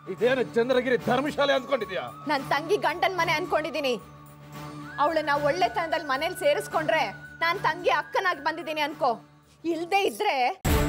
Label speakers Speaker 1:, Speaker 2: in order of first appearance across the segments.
Speaker 1: ಇದೇನು ಚಂದ್ರಗಿರಿ ಧರ್ಮಶಾಲೆ ಅಂದ್ಕೊಂಡಿದ್ಯಾ?
Speaker 2: ನನ್ನ ತಂಗಿ ಗಂಡನ್ ಮನೆ ಅನ್ಕೊಂಡಿದೀನಿ. ಅವಳನ್ನ ಒಳ್ಳೆತನದಲ್ಲಿ ಮನೇಲಿ ಸೇರಿಸ್ಕೊಂಡ್ರೆ ನಾನ್ ತಂಗಿ ಅಕ್ಕನಾಗಿ ಬಂದಿದ್ದೀನಿ ಅನ್ಕೋ. ಇಲ್ದೇ ಇದ್ರೆ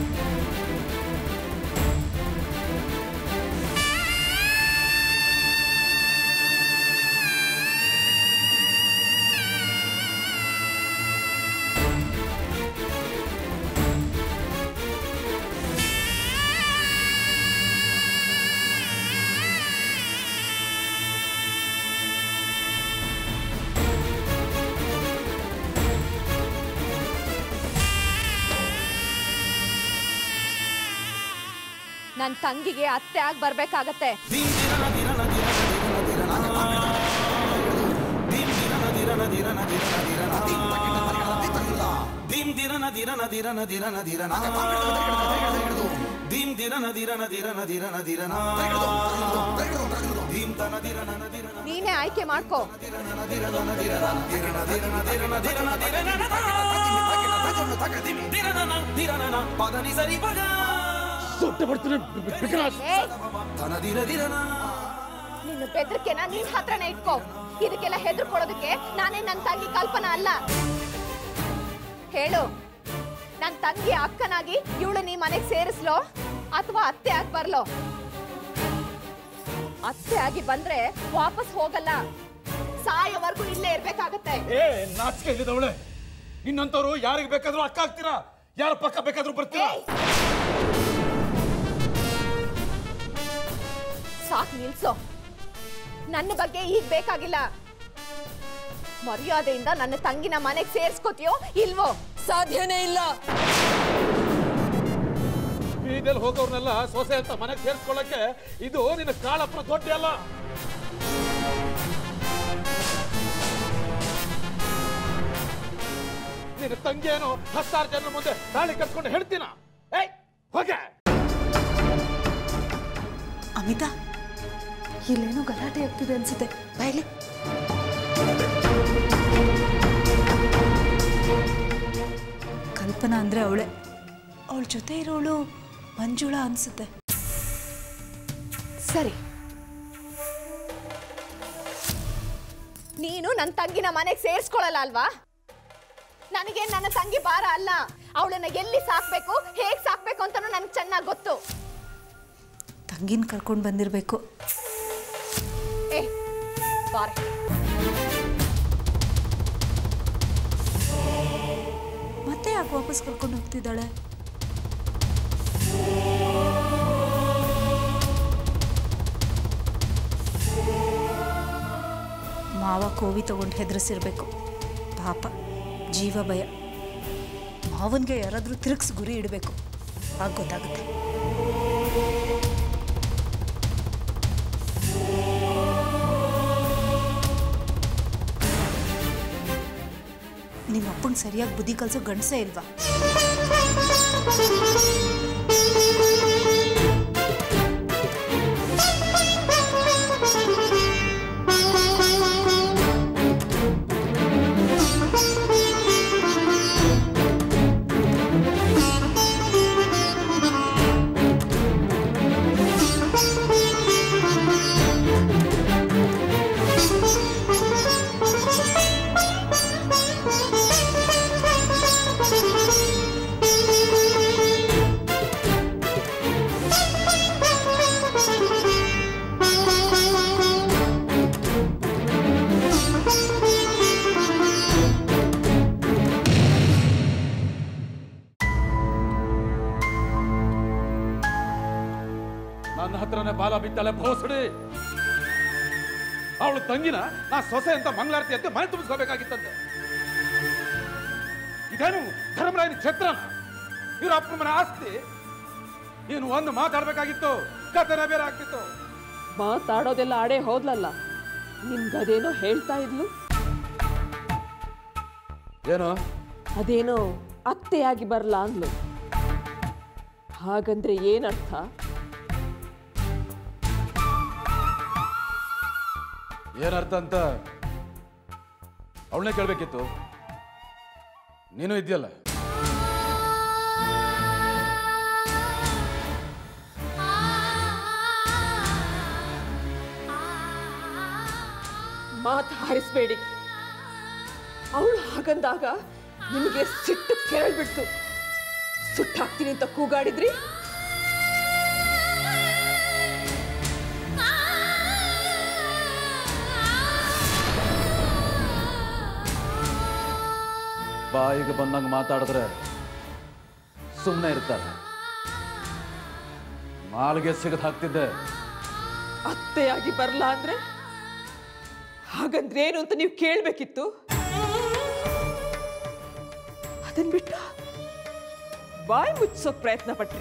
Speaker 2: ನನ್ನ ತಂಗಿಗೆ ಅತ್ತೆ ಆಗಿ ಬರ್ಬೇಕಾಗತ್ತೆ. ನೀನೇ ಆಯ್ಕೆ ಮಾಡ್ಕೋ. ನಿನ್ನ ಬೆದರಿಕೆನ ನಿನ್ ಹತ್ರನೇ ಇಟ್ಕೋ. ಇದಕ್ಕೆಲ್ಲ ಹೆದರ್ಕೊಳ್ಳೋದಕ್ಕೆ ನಾನೇ ನನ್ನ ತಂಗಿ ಕಲ್ಪನಾ ಅಲ್ಲ. ಹೇಳು, ನನ್ನ ತಂಗಿ ಅಕ್ಕನಾಗಿ ಇವಳು ನೀ ಮನೆಗೆ ಸೇರಿಸ್ಲೋ ಅಥವಾ ಅತ್ತೆ ಆಗಿ ಬರ್ಲೋ? ಅತ್ತೆ ಆಗಿ ಬಂದ್ರೆ ವಾಪಸ್ ಹೋಗಲ್ಲ, ಸಾಯೋವರೆಗೂ ಇಲ್ಲೇ ಇರ್ಬೇಕಾಗತ್ತೆ.
Speaker 1: ನಾಚಿಕೆ ಇಲ್ಲದವಳೆ, ನಿನ್ನಂತವ್ರು ಯಾರಿಗೆ ಬೇಕಾದ್ರೂ ಅಕ್ಕ ಆಗ್ತೀರಾ, ಯಾರ ಪಕ್ಕ ಬೇಕಾದ್ರೂ ಬರ್ತೀರಾ?
Speaker 2: ಸಾಕು ನಿಲ್ಸೋ. ನನ್ನ ಬಗ್ಗೆ ಈಗ ಬೇಕಾಗಿಲ್ಲ. ಮರ್ಯಾದೆಯಿಂದ ನನ್ನ ತಂಗಿನ ಮನೆಗೆ ಸೇರ್ಸ್ಕೋತೀಯೋ ಇಲ್ವೋ?
Speaker 3: ಸಾಧ್ಯನೇ ಇಲ್ಲ.
Speaker 1: ಬೀದಿಯಲ್ಲಿ ಹೋಗೋರ್ನೆಲ್ಲ ಸೊಸೆ ಅಂತ ಮನೆಗೆ ಸೇರ್ಸ್ಕೊಳ್ಳಕ್ಕೆ ಇದು ನಿನ್ನ ಕಾಳಪ್ಪನ ದೊಡ್ಡ ಅಲ್ಲ. ನಿನ್ನ ತಂಗಿಯೇನು 10,000 ಜನರ ಮುಂದೆ ತಾಳಿ ಕಟ್ಕೊಂಡು ಹೇಳ್ತೀನ? ಹೋಗೆ.
Speaker 3: ಅಮಿತಾ, ಇಲ್ಲೇನೋ ಗಲಾಟೆ ಆಗ್ತಿದೆ ಅನ್ಸುತ್ತೆ, ಬಾಯ್ಲಿ. ಕಲ್ಪನಾ ಅಂದ್ರೆ ಅವಳೆ, ಅವಳ ಜೊತೆ ಇರೋಳು ಮಂಜುಳಾ ಅನ್ಸುತ್ತೆ.
Speaker 2: ಸರಿ, ನೀನು ನನ್ನ ತಂಗಿನ ಮನೆಗೆ ಸೇರಿಸ್ಕೊಳ್ಳಲ್ಲ ಅಲ್ವಾ? ನನಗೆ ನನ್ನ ತಂಗಿ ಭಾರ ಅಲ್ಲ. ಅವಳನ್ನ ಎಲ್ಲಿ ಸಾಕ್ಬೇಕು, ಹೇಗ್ ಸಾಕ್ಬೇಕು ಅಂತಾನು ನನಗೆ ಚೆನ್ನಾಗಿ ಗೊತ್ತು.
Speaker 3: ತಂಗಿನ ಕರ್ಕೊಂಡು ಬಂದಿರಬೇಕು. ಮತ್ತೆ ಯಾಕೆ ವಾಪಸ್ ಕರ್ಕೊಂಡು ಹೋಗ್ತಿದ್ದಾಳೆ? ಮಾವ ಕೋವಿ ತಗೊಂಡು ಹೆದರಿಸಿರ್ಬೇಕು. ಪಾಪ, ಜೀವ ಭಯ. ಮಾವನ್ಗೆ ಯಾರಾದರೂ ತಿರುಗಿಸಿ ಗುರಿ ಇಡಬೇಕು, ಆಗ ಗೊತ್ತಾಗುತ್ತೆ. ನಿಮ್ಮ ಅಪ್ಪಂಗೆ ಸರಿಯಾಗಿ ಬುದ್ಧಿ ಕಲಿಸೋ ಗಂಡಸೇ ಇಲ್ವಾ?
Speaker 1: ನನ್ನ ಹತ್ರನೇ ಬಾಲ ಬಿದ್ದಾಳೆ ಭೋಸಡಿ. ಅವಳು ತಂಗಿನ ನಾ ಸೊಸೆ ಅಂತ ಮಂಗಳಾರತಿ ಅಂತ ಮನೆ ತುಂಬಿಸ್ಕೋಬೇಕಾಗಿತ್ತಂತೆ. ಇದೇನು ಧರ್ಮರಾಯನ ಛತ್ರನ? ಇವ್ರ ಅಪ್ಪನ ಮನೆ ಆಸ್ತಿ. ನೀನು ಒಂದು ಮಾತಾಡ್ಬೇಕಾಗಿತ್ತು, ಕಥೆನ ಬೇರೆ ಆಗ್ತಿತ್ತು.
Speaker 4: ಮಾತಾಡೋದೆಲ್ಲ ಆಡೇ ಹೋದ್ಲಲ್ಲ, ನಿಮ್ಗದೇನೋ ಹೇಳ್ತಾ ಇದ್ಲು.
Speaker 1: ಏನೋ
Speaker 4: ಅದೇನೋ ಅತ್ತೆಯಾಗಿ ಬರಲ್ಲ ಅಂದ್ಲು. ಹಾಗಂದ್ರೆ ಏನರ್ಥ?
Speaker 1: ಏನರ್ಥ ಅಂತ ಅವಳನ್ನೇ ಕೇಳಬೇಕಿತ್ತು. ನೀನು ಇದೆಯಲ್ಲ.
Speaker 4: ಮಾತು ಹಾರಿಸ್ಬೇಡಿ. ಅವಳು ಹಾಗಂದಾಗ ನಿಮಗೆ ಸಿಟ್ಟು ಕೆರಳ್ಬಿಡ್ತು. ಸುಟ್ಟಾಕ್ತೀನಿ ಅಂತ ಕೂಗಾಡಿದ್ರಿ.
Speaker 1: ಬಾಯಿಗೆ ಬಂದಂಗೆ ಮಾತಾಡಿದ್ರೆ ಸುಮ್ಮನೆ ಇರ್ತಾರೆ. ನಾಲ್ಗೆ ಸಿಗದ್ ಹಾಕ್ತಿದ್ದೆ.
Speaker 4: ಅತ್ತೆಯಾಗಿ ಬರಲ್ಲ ಅಂದ್ರೆ ಹಾಗಂದ್ರೆ ಏನು ಅಂತ ನೀವು ಕೇಳಬೇಕಿತ್ತು. ಅದನ್ ಬಿಟ್ಟು ಬಾಯಿ ಮುಚ್ಚೋಕ್ ಪ್ರಯತ್ನ ಪಟ್ರಿ.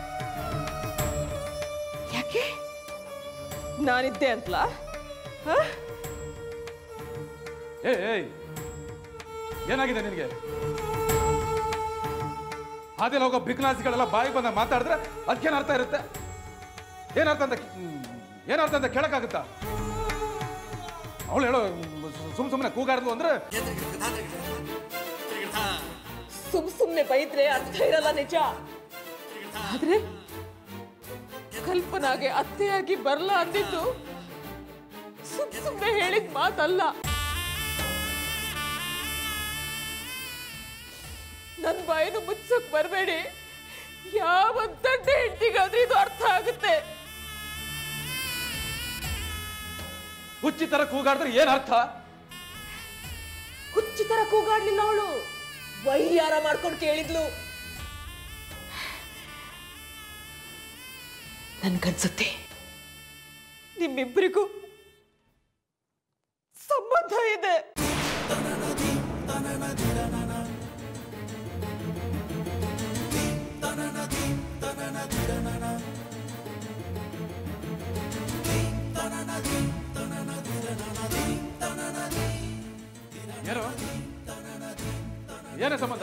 Speaker 4: ಯಾಕೆ? ನಾನಿದ್ದೆ ಅಂತಲಾ?
Speaker 1: ಏಯ್, ಏನಾಗಿದೆ ನಿನಗೆ? ಹಾದಿಲ್ ಹೋಗೋ ಬಿಕ್ನಾಸಿಗಳೆಲ್ಲ ಬಾಯಿಗೆ ಬಂದ ಮಾತಾಡಿದ್ರೆ ಅದಕ್ಕೇನು ಅರ್ಥ ಇರುತ್ತೆ? ಏನರ್ಥ ಅಂತ ಕೇಳಕ್ಕಾಗುತ್ತಾ? ಅವಳು ಹೇಳೋ ಸುಮ್ಮನೆ ಕೂಗಾಡಿದ್ಲು ಅಂದ್ರೆ
Speaker 4: ಸುಮ್ನೆ ಬೈದ್ರೆ ಅರ್ಥ ಇರಲ್ಲ, ನಿಜ. ಆದ್ರೆ ಕಲ್ಪನಾಗೆ ಅತ್ತೆಯಾಗಿ ಬರಲ್ಲ ಅಂದಿದ್ದು ಸುಮ್ನೆ ಹೇಳಿದ ಮಾತಲ್ಲ. ನನ್ ಬಾಯಿನ ಮುಚ್ಚಕ್ ಬರಬೇಡಿ. ಯಾವ ದೊಡ್ಡ ಹೆಂಡತಿಗಾದ್ರೂ ಇದು ಅರ್ಥ ಆಗುತ್ತೆ.
Speaker 1: ಹುಚ್ಚಿ ತರ ಕೂಗಾಡಿದ್ರೆ ಏನ್ ಅರ್ಥ?
Speaker 4: ಹುಚ್ಚಿ ತರ ಕೂಗಾಡ್ಲಿಲ್ಲ ಅವಳು, ವೈಯಾರ ಮಾಡ್ಕೊಂಡು ಕೇಳಿದ್ಲು. ನನ್ಗನ್ಸುತ್ತೆ ನಿಮ್ಮಿಬ್ಬರಿಗೂ ಸಂಬಂಧ ಇದೆ.
Speaker 1: ಏನು? ಏನೇ ಸಂಬಂಧ?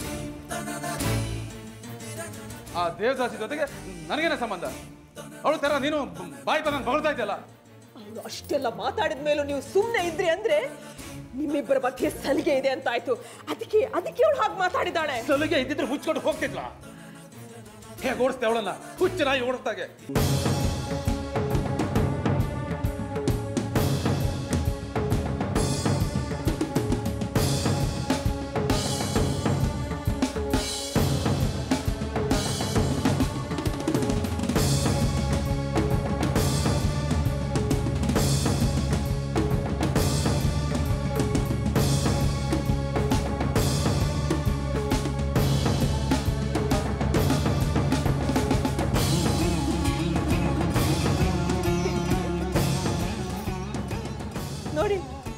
Speaker 1: ಆ ದೇವದಾಸಿ ಜೊತೆಗೆ ನನಗೇನೆ ಸಂಬಂಧ? ಅವಳು ತರ ನೀನು ಬಾಯಿ ಬಂದಂಗೆ ಬಗಳ್ತಾ ಇದ್ದಲ್ಲ.
Speaker 4: ಅವಳು ಅಷ್ಟೆಲ್ಲ ಮಾತಾಡಿದ ಮೇಲೂ ನೀವು ಸುಮ್ಮನೆ ಇದ್ರಿ ಅಂದ್ರೆ ನಿಮ್ಮಿಬ್ಬರ ಬಗ್ಗೆ ಸಲಿಗೆ ಇದೆ ಅಂತ ಆಯ್ತು. ಅದಕ್ಕೆ ಅವಳು ಹಾಗೆ ಮಾತಾಡಿದಾಳೆ.
Speaker 1: ಸಲಿಗೆ ಇದ್ದಿದ್ರೆ ಹುಚ್ಕೊಂಡು ಹೋಗ್ತಿದ್ಲ. ಹೇಗೆ ಓಡಿಸ್ತೆ ಅವಳನ್ನ? ಹುಚ್ಚು ನಾಯಿ ಓಡಿಸ್ದಾಗೆ.
Speaker 4: ನೋಡಿ,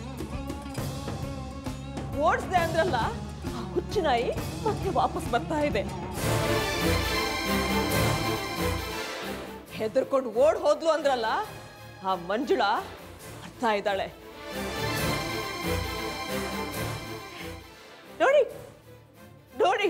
Speaker 4: ಓಡಿಸ್ದೆ ಅಂದ್ರಲ್ಲ, ಹುಚ್ಚು ನಾಯಿ ಮತ್ತೆ ವಾಪಸ್ ಬರ್ತಾ ಇದೆ. ಹೆದರ್ಕೊಂಡು ಓಡ್ ಹೋದ್ಲು ಅಂದ್ರಲ್ಲ, ಆ ಮಂಜುಳಾ ಬರ್ತಾ ಇದ್ದಾಳೆ. ನೋಡಿ ನೋಡಿ,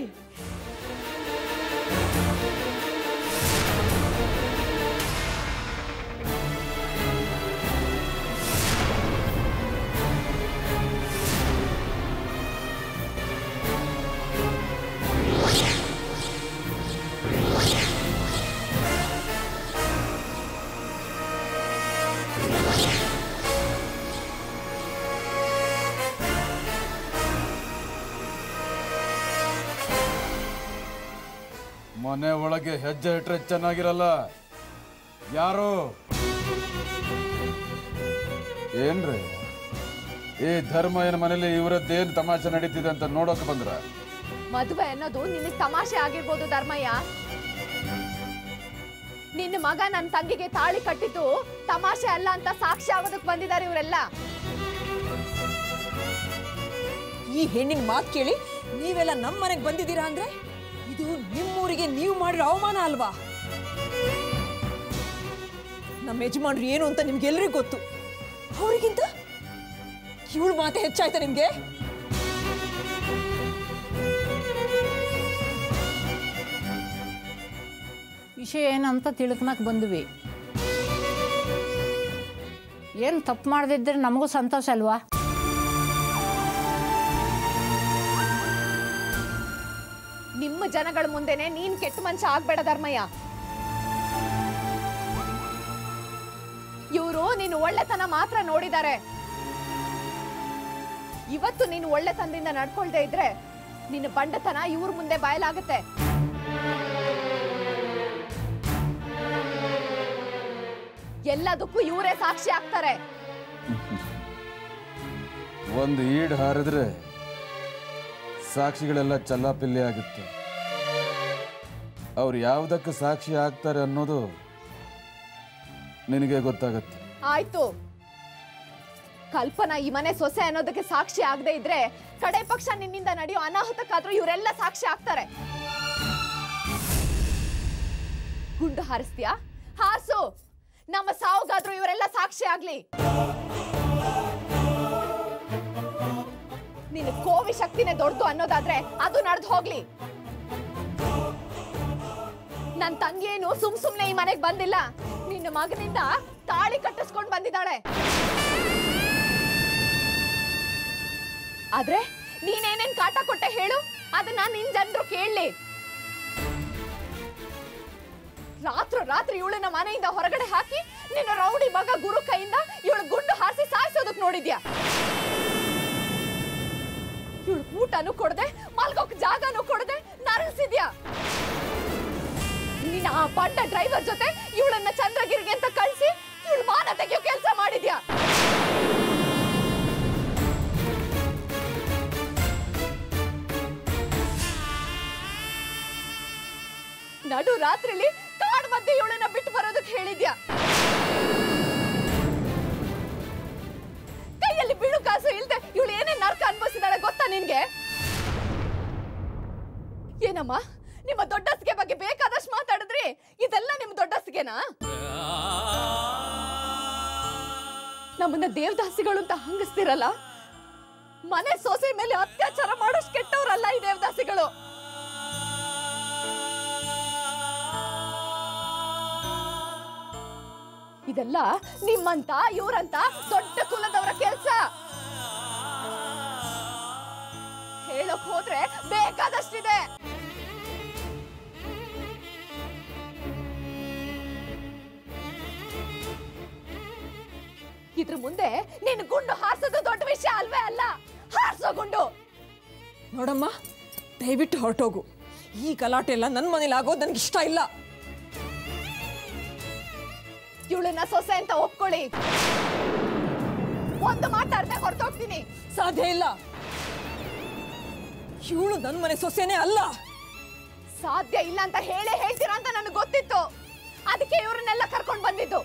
Speaker 1: ಮನೆ ಒಳಗೆ ಹೆಜ್ಜೆ ಇಟ್ರೆ ಚೆನ್ನಾಗಿರಲ್ಲ. ಯಾರು? ಏನ್ರಿ ಈ ಧರ್ಮಯ್ಯನ ಮನೇಲಿ ಇವರದ್ದೇನು ತಮಾಷೆ ನಡೀತಿದೆ ಅಂತ ನೋಡೋಕೆ ಬಂದ್ರ?
Speaker 2: ಮದುವೆ ಅನ್ನೋದು ನಿನ್ನ ತಮಾಷೆ ಆಗಿರ್ಬೋದು ಧರ್ಮಯ್ಯ. ನಿನ್ನ ಮಗ ನನ್ನ ತಂಗಿಗೆ ತಾಳಿ ಕಟ್ಟಿದ್ದು ತಮಾಷೆ ಅಲ್ಲ ಅಂತ ಸಾಕ್ಷಿ ಆಗೋದಕ್ಕೆ ಬಂದಿದ್ದಾರೆ ಇವರೆಲ್ಲ.
Speaker 5: ಈ ಹೆಣ್ಣಿನ ಮಾತು ಕೇಳಿ ನೀವೆಲ್ಲ ನಮ್ಮ ಮನೆಗೆ ಬಂದಿದ್ದೀರಾ ಅಂದ್ರೆ ಇದು ನಿಮ್ಮೂರಿಗೆ ನೀವು ಮಾಡಿರೋ ಅವಮಾನ ಅಲ್ವಾ? ನಮ್ಮ ಯಜಮಾನ್ರು ಏನು ಅಂತ ನಿಮ್ಗೆಲ್ಲರಿಗೂ ಗೊತ್ತು. ಅವರಿಗಿಂತ ಇವಳು ಮಾತೆ ಹೆಚ್ಚಾಯ್ತಾ ನಿಮ್ಗೆ?
Speaker 6: ವಿಷಯ ಏನಂತ ತಿಳ್ಕೊಳಕ್ ಬಂದ್ವಿ. ಏನು ತಪ್ಪು ಮಾಡದಿದ್ರೆ ನಮಗೂ ಸಂತೋಷ ಅಲ್ವಾ?
Speaker 2: ನಿಮ್ಮ ಜನಗಳ ಮುಂದೆನೆ ನೀನ್ ಕೆಟ್ಟ ಮನುಷ್ಯ ಆಗ್ಬೇಡ ಧರ್ಮಯ್ಯ. ಇವರು ನೀನು ಒಳ್ಳೆತನ ಮಾತ್ರ ನೋಡಿದ್ದಾರೆ. ಇವತ್ತು ನೀನು ಒಳ್ಳೆ ತಂದಿಂದ ನಡ್ಕೊಳ್ದೇ ಇದ್ರೆ ನಿನ್ನ ಬಂಡತನ ಇವ್ರ ಮುಂದೆ ಬಯಲಾಗುತ್ತೆ. ಎಲ್ಲದಕ್ಕೂ ಇವರೇ ಸಾಕ್ಷಿ ಆಗ್ತಾರೆ.
Speaker 1: ಒಂದು ಈಡ್ ಹಾರಿದ್ರೆ ಸಾಕ್ಷಿಗಳೆಲ್ಲ ಚಲ್ಲಾಪಿಲ್ಲಿ ಆಗುತ್ತೆ. ಅವ್ರು ಯಾವುದಕ್ಕೆ ಸಾಕ್ಷಿ ಆಗ್ತಾರೆ ಅನ್ನೋದು ನಿನಗೆ ಗೊತ್ತಾಗತ್ತೆ.
Speaker 2: ಆಯ್ತು, ಕಲ್ಪನಾ ಈ ಮನೆ ಸೊಸೆ ಅನ್ನೋದಕ್ಕೆ ಸಾಕ್ಷಿ ಆಗದೆ ಇದ್ರೆ ಕಡೆ ಪಕ್ಷ ನಿನ್ನಿಂದ ನಡೆಯೋ ಅನಾಹುತಕ್ಕಾದ್ರೂ ಇವರೆಲ್ಲ ಸಾಕ್ಷಿ ಆಗ್ತಾರೆ. ಗುಂಡು ಹಾರಿಸ್ತೀಯಾ? ಹಾರಿಸು, ನಮ್ಮ ಸಾವುಗಾದ್ರೂ ಇವರೆಲ್ಲ ಸಾಕ್ಷಿ ಆಗ್ಲಿ. ನಿನ್ನ ಕೋವಿ ಶಕ್ತಿನೇ ದೊಡ್ಡದು ಅನ್ನೋದಾದ್ರೆ ಅದು ನಡೆದು ಹೋಗ್ಲಿ. ನನ್ ತಂಗಿಯೇನು ಸುಮ್ನೆ ಈ ಮನೆಗೆ ಬಂದಿಲ್ಲ, ನಿನ್ನ ಮಗನಿಂದ ತಾಳಿ ಕಟ್ಟಿಸ್ಕೊಂಡು ಬಂದಿದ್ದಾಳೆ. ಆದ್ರೆ ನೀನೇನೇನ್ ಕಾಟ ಕೊಟ್ಟೆ ಹೇಳು, ಅದನ್ನ ನಿನ್ ಜನರು ಕೇಳಲಿ. ರಾತ್ರಿ ಇವಳನ್ನ ಮನೆಯಿಂದ ಹೊರಗಡೆ ಹಾಕಿ ನಿನ್ನ ರೌಡಿ ಮಗ ಗುರು ಕೈಯಿಂದ ಇವಳು ಗುಂಡು ಹಾರಿಸಿ ಸಾಯಿಸೋದಕ್ ನೋಡಿದ್ಯಾ? ಇವಳು ಊಟನೂ ಕೊಡದೆ ಮಲ್ಗೋಕ್ ಜಾಗನೂ ಕೊಡದೆ ನರಳಿಸಿದ್ಯಾ? ನೀನ್ ಆ ಬಂಡ ಡ್ರೈವರ್ ಜೊತೆ ಇವಳನ್ನ ಚಂದ್ರಗಿರಿಗೆ ಅಂತ ಕಳಿಸಿ ಇವಳು ಮಾನ ತೆಗೆಯೋ ಕೆಲಸ ಮಾಡಿದ್ಯಾ? ನಡು ರಾತ್ರಿಲಿ ಕಾಡ್ ಮಧ್ಯೆ ಇವಳನ್ನ ಬಿಟ್ಟು ಬರೋದಕ್ಕೆ ಹೇಳಿದ್ಯಾ? ಕೈಯಲ್ಲಿ ಬೀಳು ಕಾಸು ಇಲ್ದೆ ಇವಳು ಏನೇನ್ ನರ್ಕ ಅನ್ಭವಿಸಿದಾಳೆ ಗೊತ್ತಾ ನಿನ್ಗೆ? ಏನಮ್ಮ, ನಿಮ್ಮ ದೊಡ್ಡಸ್ಗೆ ಬಗ್ಗೆ ಬೇಕಾದಷ್ಟು ಮಾತಾಡಿದ್ರಿ, ಇದೆಲ್ಲ ನಿಮ್ ದೊಡ್ಡಸ್ಗೆನಾ? ನಮ್ಮನ್ನ ದೇವದಾಸಿಗಳು ಅಂತ ಹಂಗಿಸ್ತಿರಲ್ಲ, ಮನೆ ಸೊಸೆ ಮೇಲೆ ಅತ್ಯಾಚಾರ ಮಾಡೋಷ್ಟು ಕೆಟ್ಟವ್ರಲ್ಲ ಈ ದೇವದಾಸಿಗಳು. ಇದೆಲ್ಲ ನಿಮ್ಮಂತ ಇವ್ರಂತ ದೊಡ್ಡ ಕುಲದವರ ಕೆಲಸ. ಹೇಳಕ್ ಹೋದ್ರೆ ಬೇಕಾದಷ್ಟಿದೆ. ಇದ್ರ ಮುಂದೆ ನೀನು ಗುಂಡು ಹಾರಿಸೋದು ದೊಡ್ಡ ವಿಷಯ ಅಲ್ವೇ ಅಲ್ಲ. ಹಾರಿಸೋ ಗುಂಡು.
Speaker 5: ನೋಡಮ್ಮ, ದಯವಿಟ್ಟು ಹೊರಟೋಗು. ಈ ಗಲಾಟೆ ಎಲ್ಲ ನನ್ನ ಮನೇಲಿ ಆಗೋದು ನನಗೆ ಇಷ್ಟ ಇಲ್ಲ.
Speaker 2: ಇವಳನ್ನ ಸೊಸೆ ಅಂತ ಒಪ್ಕೊಳ್ಳಿ. ಒಂದು ಮಾತಾಡ್ದೆ ಹೊರಟೋಗ್ತೀನಿ.
Speaker 5: ಸಾಧ್ಯ ಇಲ್ಲ. ಇವಳು ನನ್ನ ಮನೆ ಸೊಸೆನೇ ಅಲ್ಲ.
Speaker 2: ಸಾಧ್ಯ ಇಲ್ಲ ಅಂತ ಹೇಳ್ತೀರಾ ಅಂತ ನನಗೆ ಗೊತ್ತಿತ್ತು. ಅದಕ್ಕೆ ಇವ್ರನ್ನೆಲ್ಲ ಕರ್ಕೊಂಡು ಬಂದಿದ್ದು.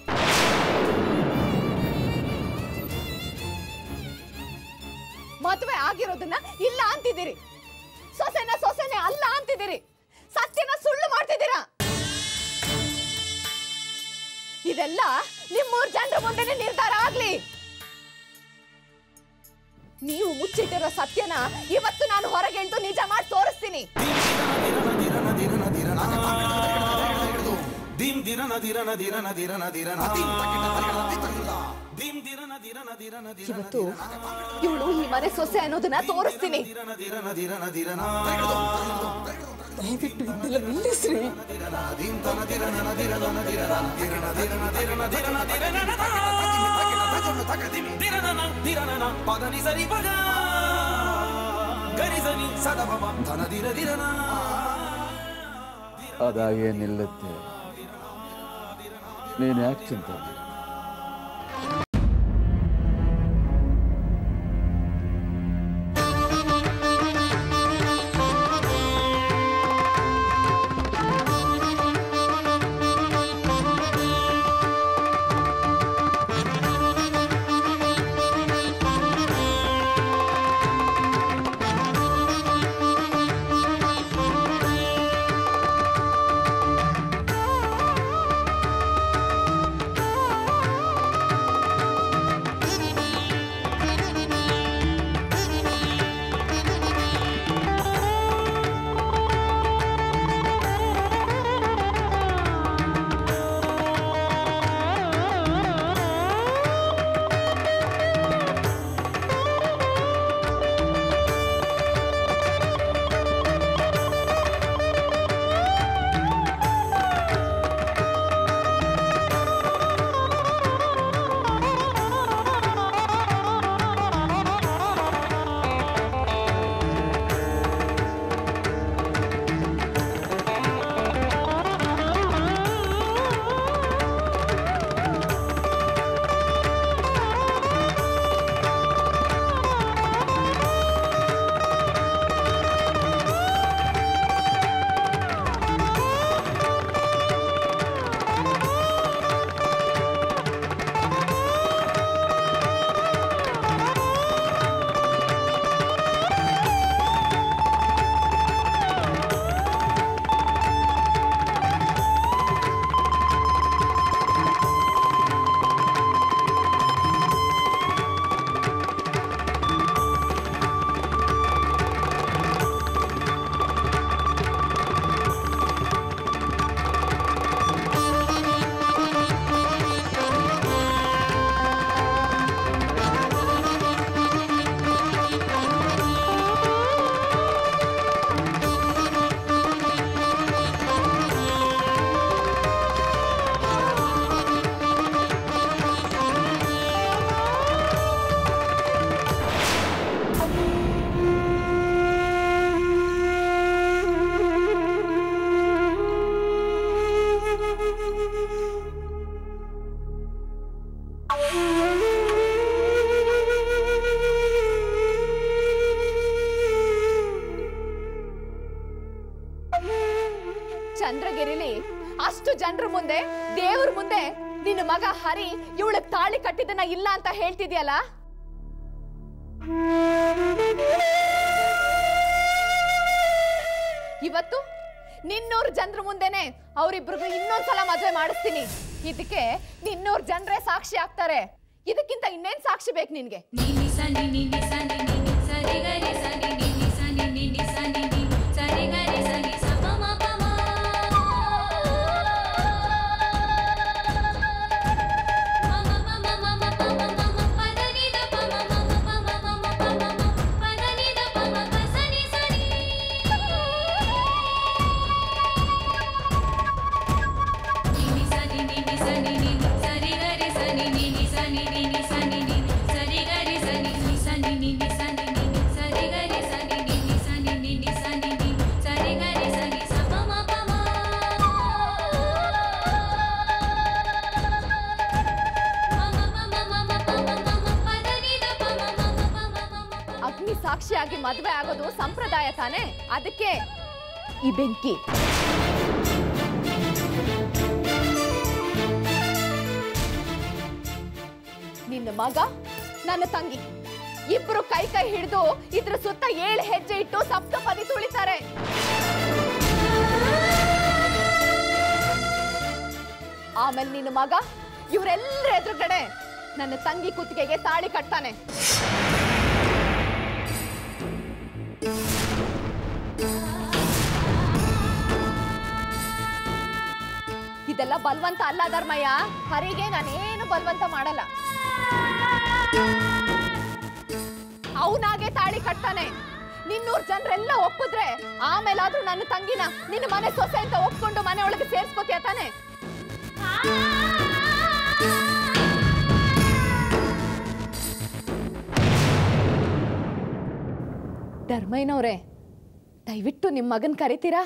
Speaker 2: ಮದುವೆ ಆಗಿರೋದನ್ನ ಇಲ್ಲ ಅಂತಿದ್ದೀರಿ, ಸೊಸೆನೆ ಅಲ್ಲ ಅಂತಿದ್ದೀರಿ, ಸತ್ಯನ ಸುಳ್ಳು ಮಾಡ್ತಿದ್ದೀರಾ. ಇದೆಲ್ಲ ನಿಮ್ಮೂರ್ ಜನರ ಮುಂದೆನೆ ನಿರ್ಧಾರ ಆಗ್ಲಿ. ನೀವು ಮುಚ್ಚಿಟ್ಟಿರೋ ಸತ್ಯನ ಇವತ್ತು ನಾನು ಹೊರಗೆಳ್ದು ನಿಜ ಮಾಡಿ ತೋರಿಸ್ತೀನಿ. ಇವತ್ತು ಇವಳು ಈ ಮನೆ ಸೊಸೆ ಅನ್ನೋದನ್ನ ತೋರಿಸ್ತೀನಿ.
Speaker 5: ದಯವಿಟ್ಟು ಇದೆಲ್ಲ ನಿಲ್ಲಿಸ್ರಿ.
Speaker 1: ಅದಾಗೆ ನಿಲ್ಲುತ್ತೆ. ನೀನು ಯಾಕೆ ಚಿಂತೆ?
Speaker 2: ಚಂದ್ರಗಿರಿಲಿ ಅಷ್ಟು ಜನರ ಮುಂದೆ ದೇವ್ರ ಮುಂದೆ ನಿನ್ನ ಮಗ ಹರಿ ಇವಳಗ್ ತಾಳಿ ಕಟ್ಟಿದ್ದನ್ನ ಇಲ್ಲ ಅಂತ ಹೇಳ್ತಿದ್ಯಲ್ಲ, ಇವತ್ತು ನಿನ್ನೂರ್ ಜನರ ಮುಂದೆನೆ ಅವರಿಬ್ರಿಗೂ ಇನ್ನೊಂದ್ಸಲ ಮದ್ವೆ ಮಾಡಿಸ್ತೀನಿ. ಇದಕ್ಕೆ ನಿನ್ನೂರ್ ಜನರೇ ಸಾಕ್ಷಿ ಆಗ್ತಾರೆ. ಇದಕ್ಕಿಂತ ಇನ್ನೇನ್ ಸಾಕ್ಷಿ ಬೇಕು ನಿನ್ಗೆ? ಅಗ್ನಿ ಸಾಕ್ಷಿಯಾಗಿ ಮದುವೆ ಆಗೋದು ಸಂಪ್ರದಾಯ ತಾನೆ, ಅದಕ್ಕೆ ಈ ಬೆಂಕಿ. ನಿನ್ನ ಮಗ ನನ್ನ ತಂಗಿ ಇಬ್ರು ಕೈ ಕೈ ಹಿಡಿದು ಇದ್ರ ಸುತ್ತ 7 ಹೆಜ್ಜೆ ಇಟ್ಟು ಸಪ್ತಪದಿ ತುಳಿತಾರೆ. ಆಮೇಲೆ ನಿನ್ನ ಮಗ ಇವರೆಲ್ಲರ ಎದುರುಗಡೆ ನನ್ನ ತಂಗಿ ಕುತ್ತಿಗೆಗೆ ತಾಳಿ ಕಟ್ತಾನೆ. ಇದೆಲ್ಲ ಬಲವಂತ ಅಲ್ಲ ಧರ್ಮಯ್ಯ. ಹರಿಗೆ ನಾನೇನು ಬಲವಂತ ಮಾಡಲ್ಲ. ಅವನಾಗೆ ತಾಳಿ ಕಟ್ತಾನೆ. ನಿನ್ನೂರ್ ಜನರೆಲ್ಲ ಒಪ್ಪಿದ್ರೆ ಆಮೇಲಾದ್ರೂ ನನ್ನ ತಂಗಿನ ನಿನ್ನ ಮನೆ ಸೊಸೆ ಅಂತ ಒಪ್ಕೊಂಡು ಮನೆ ಒಳಗೆ ಸೇರ್ಸ್ಕೋತೀಯ ತಾನೆ? ಧರ್ಮಯ್ಯನವ್ರೆ, ದಯವಿಟ್ಟು ನಿಮ್ಮ ಮಗನ್ ಕರಿತೀರಾ?